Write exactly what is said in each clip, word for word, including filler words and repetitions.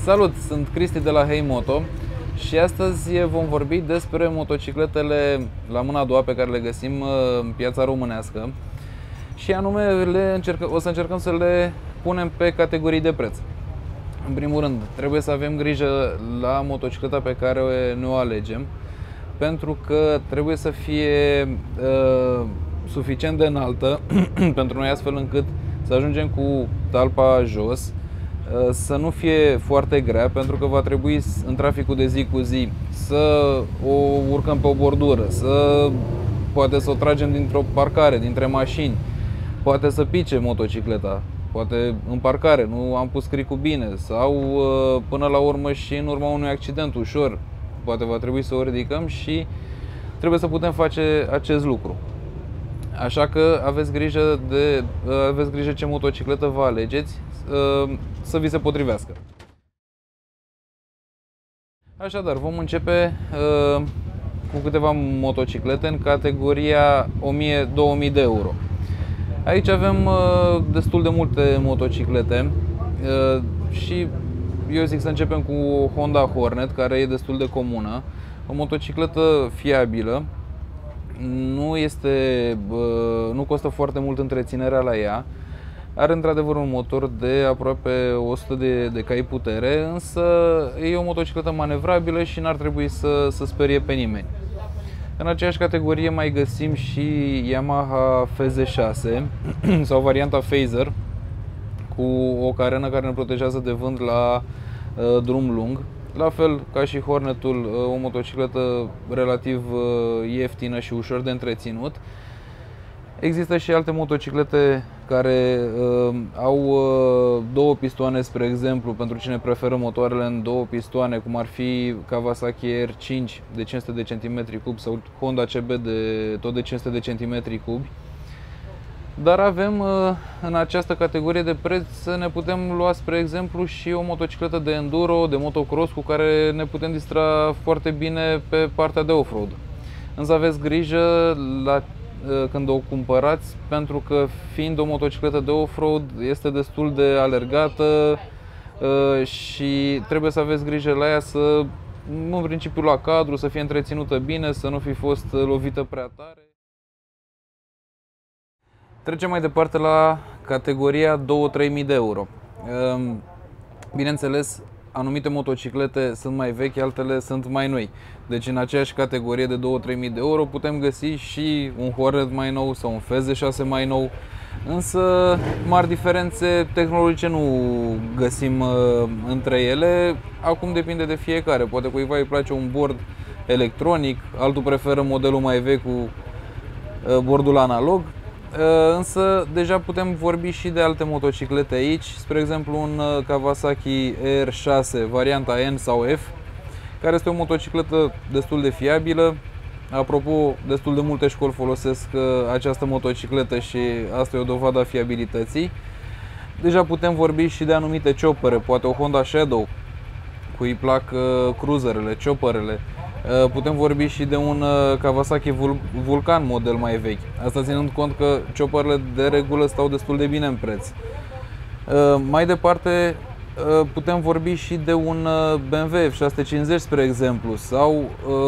Salut, sunt Cristi de la Hey Moto și astăzi vom vorbi despre motocicletele la mâna a doua pe care le găsim în piața românească și anume le încercă, o să încercăm să le punem pe categorii de preț. În primul rând, trebuie să avem grijă la motocicleta pe care ne o alegem, pentru că trebuie să fie uh, suficient de înaltă pentru noi, astfel încât să ajungem cu talpa jos, să nu fie foarte grea, pentru că va trebui în traficul de zi cu zi să o urcăm pe o bordură, să poate să o tragem dintr-o parcare, dintre mașini, poate să pice motocicleta, poate în parcare, nu am pus cricul bine, sau până la urmă și în urma unui accident ușor, poate va trebui să o ridicăm și trebuie să putem face acest lucru. Așa că aveți grijă, de, aveți grijă ce motocicletă vă alegeți, să vi se potrivească. Așadar, vom începe cu câteva motociclete în categoria o mie - două mii de euro. Aici avem destul de multe motociclete și eu zic să începem cu o Honda Hornet, care e destul de comună, o motocicletă fiabilă. Nu, este, nu costă foarte mult întreținerea la ea. Are într-adevăr un motor de aproape o sută de, de cai putere, însă e o motocicletă manevrabilă și n-ar trebui să, să sperie pe nimeni. În aceeași categorie mai găsim și Yamaha F Z șase sau varianta Phaser, cu o carenă care ne protejează de vânt la uh, drum lung. La fel ca și Hornetul, o motocicletă relativ ieftină și ușor de întreținut. Există și alte motociclete care uh, au uh, două pistoane, spre exemplu, pentru cine preferă motoarele în două pistoane, cum ar fi Kawasaki R cinci de cinci sute de centimetri cubi sau Honda C B de tot de cinci sute de centimetri cubi. Dar avem în această categorie de preț să ne putem lua, spre exemplu, și o motocicletă de enduro, de motocross, cu care ne putem distra foarte bine pe partea de off-road. Însă aveți grijă la, când o cumpărați, pentru că fiind o motocicletă de off-road este destul de alergată și trebuie să aveți grijă la ea să, în principiu, la cadru, să fie întreținută bine, să nu fi fost lovită prea tare. Trecem mai departe la categoria două - trei mii de euro. Bineînțeles, anumite motociclete sunt mai vechi, altele sunt mai noi. Deci în aceeași categorie de două - trei mii de euro putem găsi și un Hornet mai nou sau un F Z șase mai nou. Însă mari diferențe tehnologice nu găsim între ele. Acum depinde de fiecare. Poate cuiva îi place un bord electronic, altul preferă modelul mai vechi cu bordul analog. Însă deja putem vorbi și de alte motociclete aici, spre exemplu un Kawasaki R șase varianta N sau F, care este o motocicletă destul de fiabilă. Apropo, destul de multe școli folosesc această motocicletă și asta e o dovadă a fiabilității. Deja putem vorbi și de anumite ciopere, poate o Honda Shadow, cui îi plac cruiserele, ciopărele. Putem vorbi și de un Kawasaki Vulcan model mai vechi. Asta ținând cont că ciopărele de regulă stau destul de bine în preț. Mai departe putem vorbi și de un B M W F șase sute cincizeci, spre exemplu, sau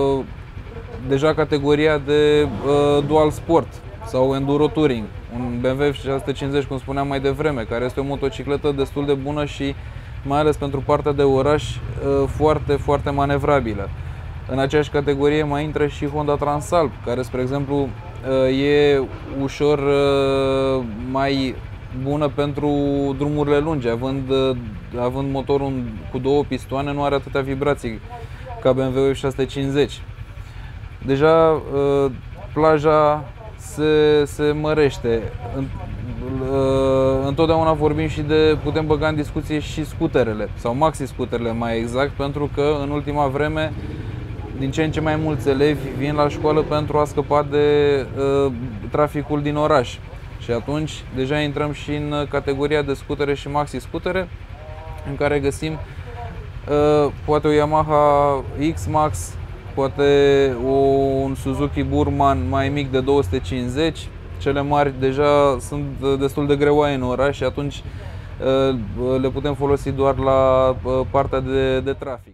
deja categoria de Dual Sport sau Enduro Touring. Un B M W F șase sute cincizeci, cum spuneam mai devreme, care este o motocicletă destul de bună și mai ales pentru partea de oraș foarte, foarte manevrabilă. În aceeași categorie mai intră și Honda Transalp, care, spre exemplu, e ușor mai bună pentru drumurile lungi, având, având motorul cu două pistoane, nu are atâtea vibrații ca B M W F șase sute cincizeci. Deja plaja se, se mărește. Întotdeauna vorbim și de, putem băga în discuție și scuterele, sau maxi-scuterele mai exact, pentru că în ultima vreme din ce în ce mai mulți elevi vin la școală pentru a scăpa de uh, traficul din oraș. Și atunci deja intrăm și în categoria de scutere și maxi-scutere, în care găsim uh, poate o Yamaha X-Max, poate o, un Suzuki Burman mai mic de două sute cincizeci. Cele mari deja sunt destul de greoaie în oraș și atunci le putem folosi doar la partea de, de trafic.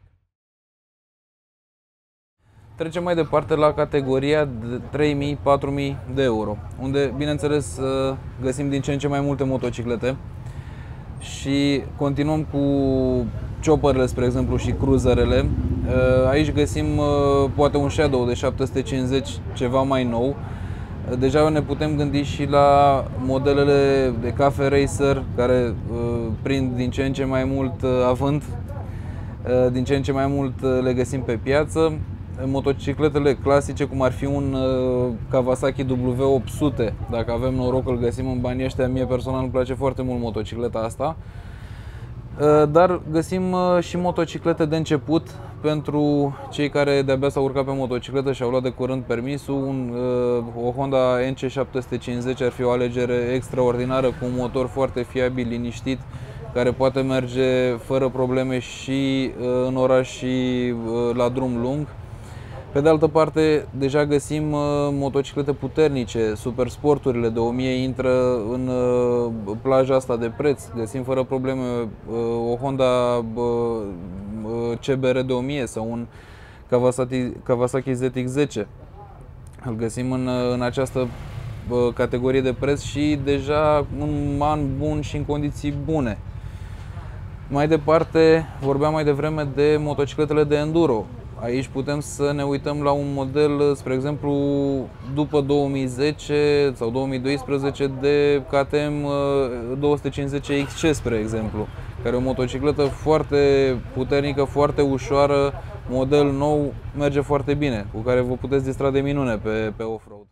Trecem mai departe la categoria de trei mii - patru mii de euro, unde, bineînțeles, găsim din ce în ce mai multe motociclete și continuăm cu chopperele, spre exemplu, și cruiserele. Aici găsim poate un Shadow de șapte sute cincizeci, ceva mai nou. Deja ne putem gândi și la modelele de cafe racer, care prind din ce în ce mai mult avânt, din ce în ce mai mult le găsim pe piață. Motocicletele clasice, cum ar fi un Kawasaki W opt sute, dacă avem noroc îl găsim în banii ăștia. Mie personal îmi place foarte mult motocicleta asta. Dar găsim și motociclete de început pentru cei care de-abia s-au urcat pe motocicletă și au luat de curând permisul. Un, o Honda N C șapte sute cincizeci ar fi o alegere extraordinară, cu un motor foarte fiabil, liniștit, care poate merge fără probleme și în oraș și la drum lung. Pe de altă parte, deja găsim motociclete puternice, super sporturile de o mie intră în plaja asta de preț. Găsim fără probleme o Honda C B R de o mie sau un Kawasaki, Kawasaki Z X zece. Îl găsim în, în această categorie de preț și deja un an bun și în condiții bune. Mai departe, vorbeam mai devreme de motocicletele de enduro. Aici putem să ne uităm la un model, spre exemplu, după două mii zece sau două mii doisprezece, de K T M două sute cincizeci X C, spre exemplu, care e o motocicletă foarte puternică, foarte ușoară, model nou, merge foarte bine, cu care vă puteți distra de minune pe, pe off-road.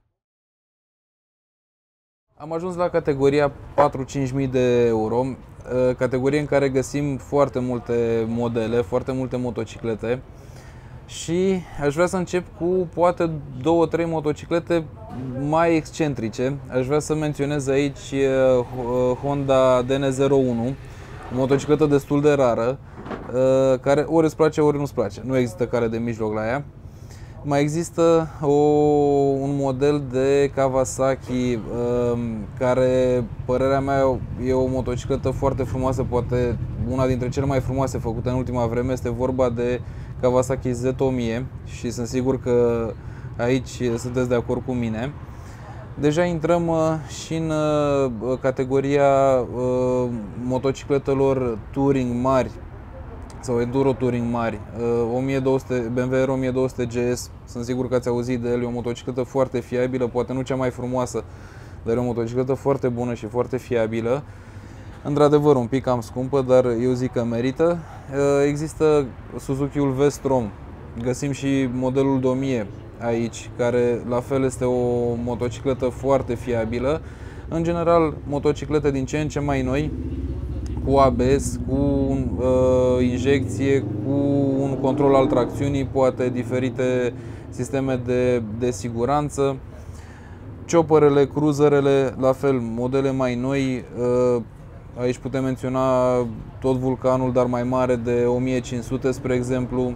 Am ajuns la categoria patru cinci mii de euro, categorie în care găsim foarte multe modele, foarte multe motociclete. Și aș vrea să încep cu poate două, trei motociclete mai excentrice. Aș vrea să menționez aici Honda D N zero unu, o motocicletă destul de rară, care ori îți place, ori nu-ți place. Nu există cale de mijloc la ea. Mai există o, un model de Kawasaki care, părerea mea, e o motocicletă foarte frumoasă, poate una dintre cele mai frumoase făcute în ultima vreme. Este vorba de Kawasaki Z o mie și sunt sigur că aici sunteți de acord cu mine. Deja intrăm și în categoria motocicletelor touring mari sau enduro touring mari. o mie două sute, B M W R o mie două sute G S, sunt sigur că ați auzit de el, e o motocicletă foarte fiabilă, poate nu cea mai frumoasă, dar e o motocicletă foarte bună și foarte fiabilă. Într-adevăr, un pic cam scumpă, dar eu zic că merită. Există Suzuki-ul V-Strom, găsim și modelul de o mie aici, care la fel este o motocicletă foarte fiabilă. În general, motociclete din ce în ce mai noi, cu A B S, cu uh, injecție, cu un control al tracțiunii, poate diferite sisteme de, de siguranță. Chopperele, cruiserele, la fel, modele mai noi. Uh, aici putem menționa tot Vulcanul, dar mai mare, de o mie cinci sute, spre exemplu.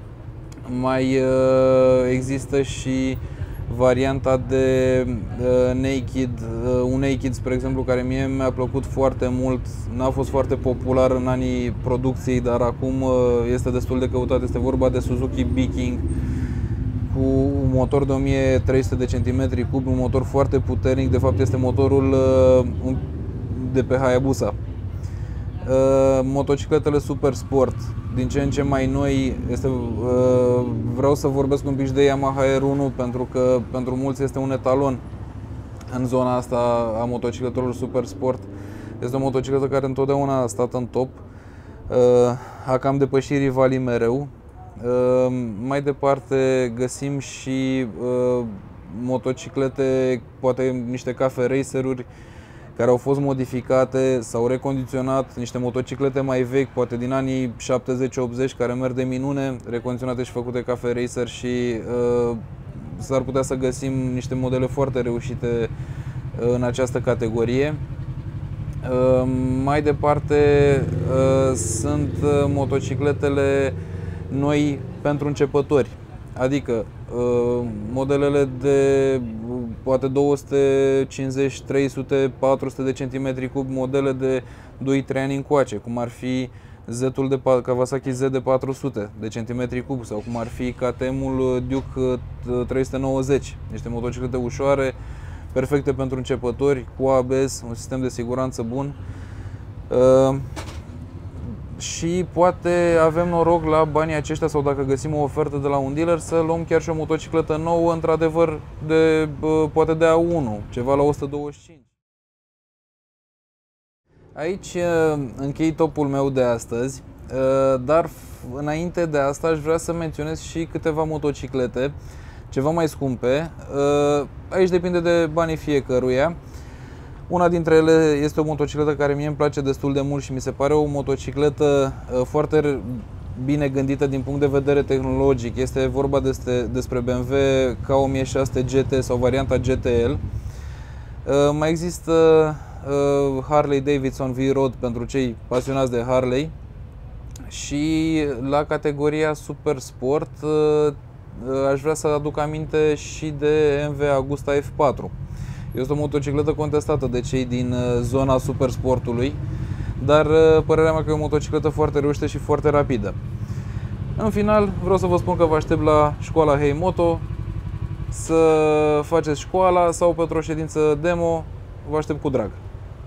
Mai uh, există și varianta de uh, Naked, uh, un Naked, spre exemplu, care mie mi-a plăcut foarte mult. N-a fost foarte popular în anii producției, dar acum uh, este destul de căutat. Este vorba de Suzuki B-King cu un motor de o mie trei sute de centimetri cub, un motor foarte puternic. De fapt, este motorul uh, de pe Hayabusa. Uh, motocicletele super sport, din ce în ce mai noi, este, uh, vreau să vorbesc un pic de Yamaha R unu, pentru că pentru mulți este un etalon în zona asta a motocicletelor super sport. Este o motocicletă care întotdeauna a stat în top, uh, a cam depășit rivalii mereu. Uh, mai departe găsim și uh, motociclete, poate niște cafe raceruri, care au fost modificate sau recondiționat, niște motociclete mai vechi, poate din anii șaptezeci optzeci, care merg de minune, recondiționate și făcute ca racer, și uh, s-ar putea să găsim niște modele foarte reușite uh, în această categorie. Uh, mai departe uh, sunt uh, motocicletele noi pentru începători, adică uh, modelele de poate două sute cincizeci, trei sute, patru sute de centimetri cub, modele de doi trei ani încoace, cum ar fi Z-ul de Kawasaki Z de patru sute de centimetri cub sau cum ar fi K T M-ul Duke trei sute nouăzeci. Niște motociclete ușoare, perfecte pentru începători, cu A B S, un sistem de siguranță bun. Uh, și poate avem noroc la banii aceștia sau dacă găsim o ofertă de la un dealer să luăm chiar și o motocicletă nouă, într-adevăr, de, poate de A unu, ceva la o sută douăzeci și cinci. Aici închei topul meu de astăzi, dar înainte de asta aș vrea să menționez și câteva motociclete, ceva mai scumpe. Aici depinde de banii fiecăruia. Una dintre ele este o motocicletă care mie îmi place destul de mult și mi se pare o motocicletă foarte bine gândită din punct de vedere tehnologic. Este vorba despre, despre B M W K o mie șase sute G T sau varianta G T L. Mai există Harley Davidson V-Road pentru cei pasionați de Harley și la categoria Super Sport aș vrea să aduc aminte și de M V Agusta F patru. Este o motocicletă contestată de cei din zona super sportului, dar părerea mea că e o motocicletă foarte reușită și foarte rapidă. În final, vreau să vă spun că vă aștept la școala Hey Moto să faceți școala sau pentru o ședință demo, vă aștept cu drag.